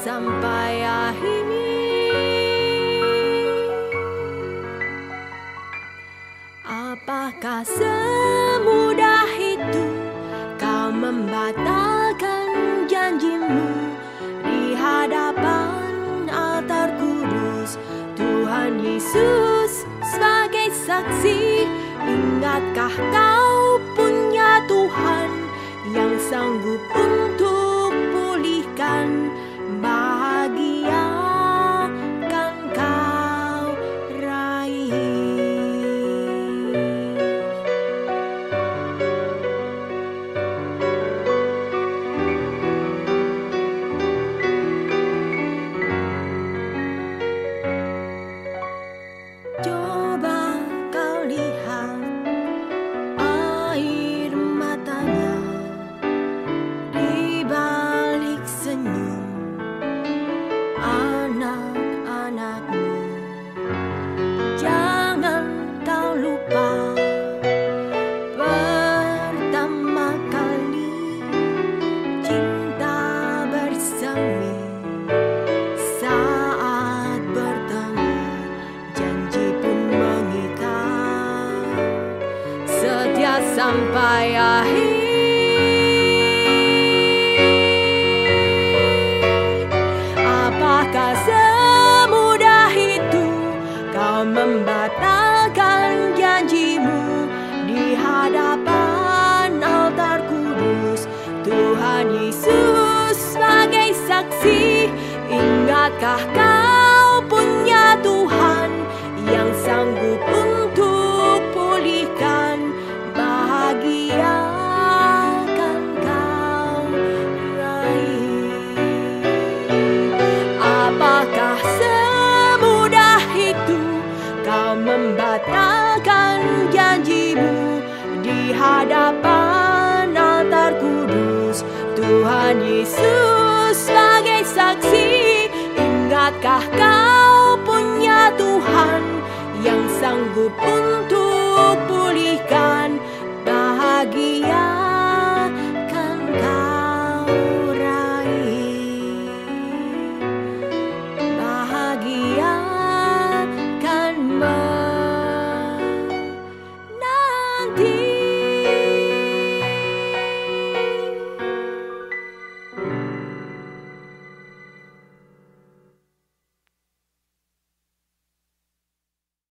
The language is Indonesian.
sampai akhir. Apakah semudah itu kau membatalkan janjimu di hadapan altar kudus Tuhan Yesus sebagai saksi? Ingatkah kau punya Tuhan yang sanggup untuk pulihkan bahagia kan kau raih? Coba kau lihat air matanya di balik senyum anak-anakmu. Jangan kau lupa pertama kali cinta bersemi saat bertemu, janji pun mengikat setia sampai akhir. Apakah semudah itu kau membatalkan janjimu di hadapan altar kudus Tuhan Yesus sebagai saksi? Ingatkah kau punya Tuhan yang sanggup untuk pulihkan bahagia kan kau raih? Apakah semudah itu kau membatalkan janjimu di hadapan altar kudus Tuhan Yesus sebagai saksi? Ingatkah kau punya Tuhan yang sanggup